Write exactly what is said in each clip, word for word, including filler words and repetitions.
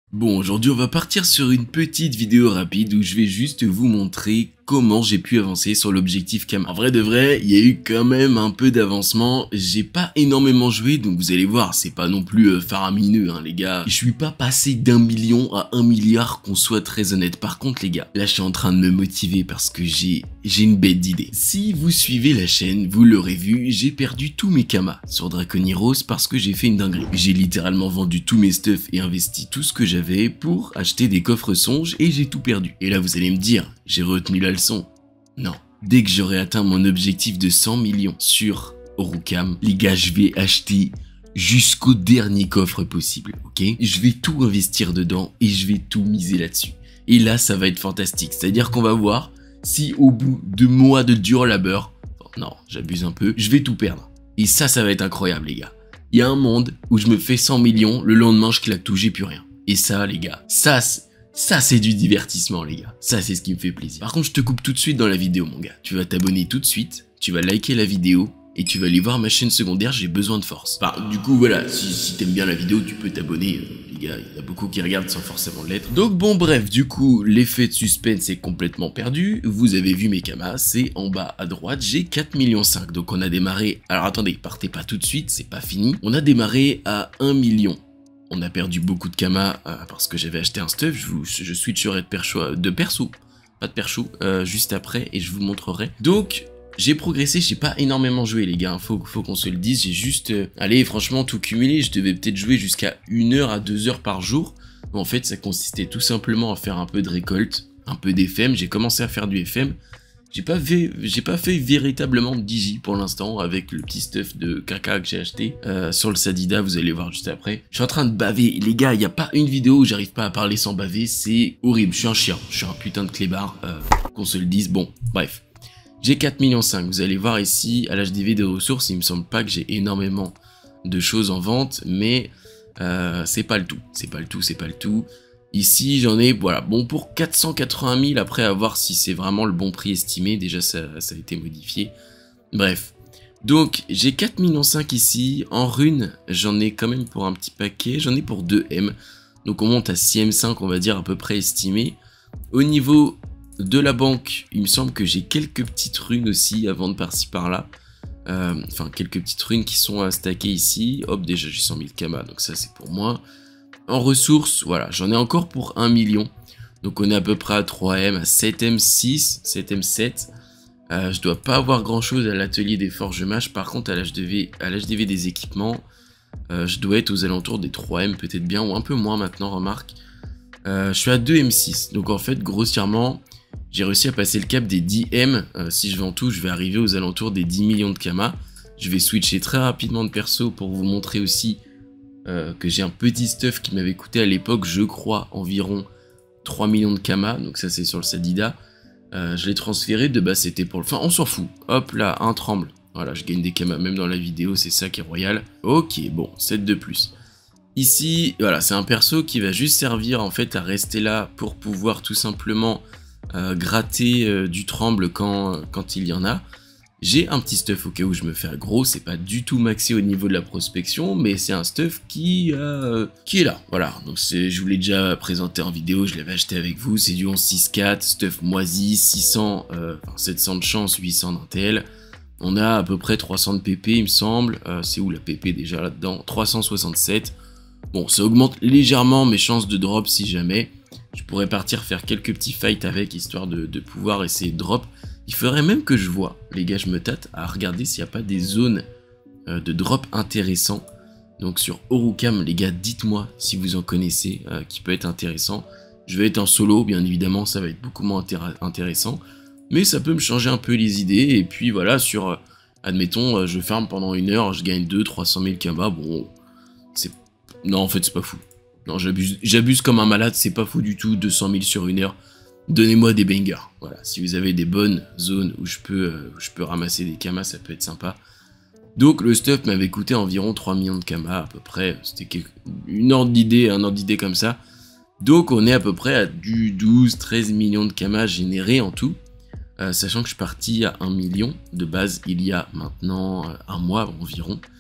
Bon, aujourd'hui on va partir sur une petite vidéo rapide où je vais juste vous montrer comment j'ai pu avancer sur l'objectif Kama. En vrai de vrai, il y a eu quand même un peu d'avancement, j'ai pas énormément joué, donc vous allez voir, c'est pas non plus euh, faramineux hein les gars. Je suis pas passé d'un million à un milliard, qu'on soit très honnête. Par contre les gars, là je suis en train de me motiver parce que j'ai j'ai une bête d'idée. Si vous suivez la chaîne, vous l'aurez vu, j'ai perdu tous mes Kamas sur Draconiros parce que j'ai fait une dinguerie. J'ai littéralement vendu tous mes stuffs et investi tout ce que j'avais pour acheter des coffres songes et j'ai tout perdu. Et là vous allez me dire, j'ai retenu la leçon. Non. Dès que j'aurai atteint mon objectif de cent millions sur Orukam, les gars, je vais acheter jusqu'au dernier coffre possible, ok? Je vais tout investir dedans et je vais tout miser là-dessus. Et là, ça va être fantastique. C'est-à-dire qu'on va voir si au bout de mois de dur labeur, non, j'abuse un peu, je vais tout perdre. Et ça, ça va être incroyable, les gars. Il y a un monde où je me fais cent millions, le lendemain, je claque tout, j'ai plus rien. Et ça, les gars, ça, ça c'est du divertissement, les gars. Ça, c'est ce qui me fait plaisir. Par contre, je te coupe tout de suite dans la vidéo, mon gars. Tu vas t'abonner tout de suite, tu vas liker la vidéo, et tu vas aller voir ma chaîne secondaire, j'ai besoin de force. Enfin, du coup, voilà, si, si t'aimes bien la vidéo, tu peux t'abonner. Euh, les gars, il y en a beaucoup qui regardent sans forcément l'être. Donc bon, bref, du coup, l'effet de suspense est complètement perdu. Vous avez vu mes Kamas, c'est en bas à droite, j'ai quatre virgule cinq millions. Donc on a démarré... Alors attendez, partez pas tout de suite, c'est pas fini. On a démarré à un million. On a perdu beaucoup de Kamas euh, parce que j'avais acheté un stuff. Je, vous, je switcherai de perso, de perso, pas de perso, euh, juste après et je vous montrerai. Donc... j'ai progressé, j'ai pas énormément joué les gars, faut, faut qu'on se le dise, j'ai juste, euh, allez franchement tout cumulé, je devais peut-être jouer jusqu'à une heure à deux heures par jour. En fait ça consistait tout simplement à faire un peu de récolte, un peu d'F M, j'ai commencé à faire du F M. J'ai pas fait, j'ai pas fait véritablement de digi pour l'instant avec le petit stuff de caca que j'ai acheté euh, sur le Sadida, vous allez voir juste après. Je suis en train de baver, les gars, il y a pas une vidéo où j'arrive pas à parler sans baver, c'est horrible, je suis un chien, je suis un putain de clébard, euh, qu'on se le dise, bon, bref. J'ai quatre virgule cinq millions, vous allez voir ici, à l'H D V des ressources, il me semble pas que j'ai énormément de choses en vente, mais euh, c'est pas le tout, c'est pas le tout, c'est pas le tout. Ici, j'en ai, voilà, bon, pour quatre cent quatre-vingt mille, après à voir si c'est vraiment le bon prix estimé, déjà ça, ça a été modifié. Bref, donc j'ai quatre virgule cinq millions ici, en runes, j'en ai quand même pour un petit paquet, j'en ai pour deux M, donc on monte à six M cinq, on va dire à peu près estimé. Au niveau de la banque, il me semble que j'ai quelques petites runes aussi à vendre par-ci par-là. Euh, enfin, quelques petites runes qui sont à stacker ici. Hop, déjà j'ai cent mille Kamas, donc ça c'est pour moi. En ressources, voilà, j'en ai encore pour un million. Donc on est à peu près à trois M, à sept M six, sept M sept. Euh, je dois pas avoir grand-chose à l'atelier des forges mâches. Par contre, à l'H D V, à l'H D V des équipements, euh, je dois être aux alentours des trois M, peut-être bien, ou un peu moins maintenant, remarque. Euh, je suis à deux M six, donc en fait, grossièrement... j'ai réussi à passer le cap des dix M, euh, si je vends tout, je vais arriver aux alentours des dix millions de Kamas. Je vais switcher très rapidement de perso pour vous montrer aussi euh, que j'ai un petit stuff qui m'avait coûté à l'époque, je crois, environ trois millions de Kamas, donc ça c'est sur le Sadida. Euh, je l'ai transféré, de base c'était pour le... Enfin, on s'en fout, hop là, un tremble. Voilà, je gagne des Kamas même dans la vidéo, c'est ça qui est royal. Ok, bon, sept de plus. Ici, voilà, c'est un perso qui va juste servir en fait à rester là pour pouvoir tout simplement... Euh, gratter euh, du tremble quand, euh, quand il y en a. J'ai un petit stuff au cas où je me fais gros, c'est pas du tout maxé au niveau de la prospection, mais c'est un stuff qui, euh, qui est là, voilà. Donc je vous l'ai déjà présenté en vidéo, je l'avais acheté avec vous, c'est du onze six quatre, stuff moisi, six cents, euh, enfin, sept cents de chance, huit cents d'intel. On a à peu près trois cents de P P il me semble, euh, c'est où la P P déjà là-dedans, trois cent soixante-sept. Bon, ça augmente légèrement mes chances de drop si jamais. Je pourrais partir faire quelques petits fights avec, histoire de, de pouvoir essayer de drop. Il faudrait même que je vois, les gars, je me tâte à regarder s'il n'y a pas des zones euh, de drop intéressants. Donc sur Orukam, les gars, dites-moi si vous en connaissez, euh, qui peut être intéressant. Je vais être en solo, bien évidemment, ça va être beaucoup moins intéressant. Mais ça peut me changer un peu les idées. Et puis voilà, sur, euh, admettons, euh, je farm pendant une heure, je gagne deux cents à trois cent mille Kamas. Bon, c'est... non, en fait, c'est pas fou. Non, j'abuse comme un malade, c'est pas fou du tout, deux cent mille sur une heure. Donnez-moi des bangers. Voilà, si vous avez des bonnes zones où je peux, euh, où je peux ramasser des Kamas, ça peut être sympa. Donc le stuff m'avait coûté environ trois millions de Kamas à peu près. C'était une ordre d'idée, un ordre d'idée comme ça. Donc on est à peu près à du douze à treize millions de Kamas générés en tout. Euh, sachant que je suis parti à un million de base il y a maintenant euh, un mois environ.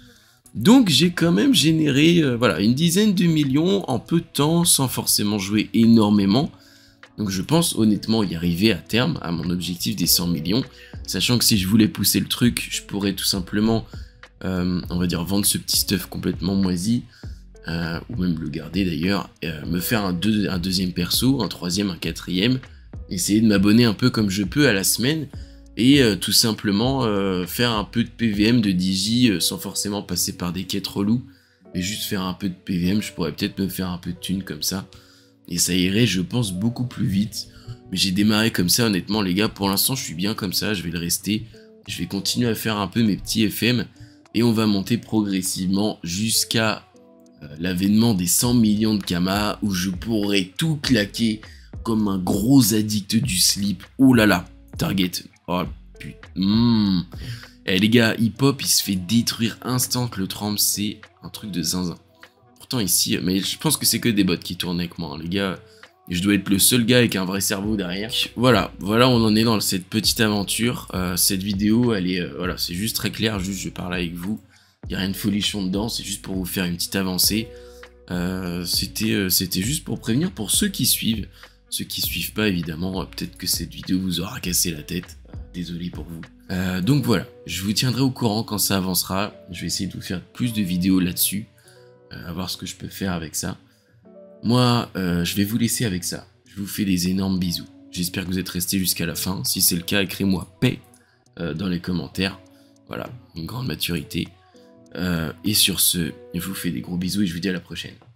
Donc j'ai quand même généré euh, voilà, une dizaine de millions en peu de temps sans forcément jouer énormément. Donc je pense honnêtement y arriver à terme à mon objectif des cent millions. Sachant que si je voulais pousser le truc, je pourrais tout simplement, euh, on va dire, vendre ce petit stuff complètement moisi. Euh, ou même le garder d'ailleurs, euh, me faire un, deux, un deuxième perso, un troisième, un quatrième, essayer de m'abonner un peu comme je peux à la semaine, et euh, tout simplement euh, faire un peu de P V M de Digi euh, sans forcément passer par des quêtes reloues, mais juste faire un peu de P V M, je pourrais peut-être me faire un peu de thunes comme ça, et ça irait je pense beaucoup plus vite. Mais j'ai démarré comme ça honnêtement les gars, pour l'instant je suis bien comme ça, je vais le rester, je vais continuer à faire un peu mes petits F M, et on va monter progressivement jusqu'à l'avènement des cent millions de Kama, où je pourrais tout claquer comme un gros addict du slip. Oh là là, target. Oh putain. Mmh. Eh les gars, Hip Hop il se fait détruire instant le trempe, c'est un truc de zinzin. Pourtant ici, mais je pense que c'est que des bots qui tournent avec moi, hein, les gars. Je dois être le seul gars avec un vrai cerveau derrière. Voilà, voilà, on en est dans cette petite aventure. Euh, cette vidéo, elle est, euh, voilà, c'est juste très clair, juste je parle avec vous. Il n'y a rien de folichon dedans, c'est juste pour vous faire une petite avancée. Euh, C'était euh, c'était juste pour prévenir pour ceux qui suivent. Ceux qui suivent pas, évidemment, euh, peut-être que cette vidéo vous aura cassé la tête. Euh, désolé pour vous. Euh, donc voilà, je vous tiendrai au courant quand ça avancera. Je vais essayer de vous faire plus de vidéos là-dessus. Euh, à voir ce que je peux faire avec ça. Moi, euh, je vais vous laisser avec ça. Je vous fais des énormes bisous. J'espère que vous êtes restés jusqu'à la fin. Si c'est le cas, écrivez-moi paix euh, dans les commentaires. Voilà, une grande maturité. Euh, et sur ce, je vous fais des gros bisous et je vous dis à la prochaine.